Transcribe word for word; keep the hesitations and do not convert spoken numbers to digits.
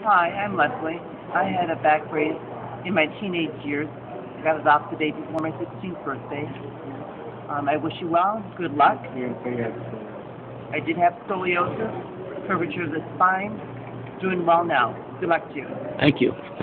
Hi, I'm Leslie. I had a back brace in my teenage years. I got it off the day before my sixteenth birthday. Um, I wish you well. Good luck. I did have scoliosis, curvature of the spine. Doing well now. Good luck to you. Thank you.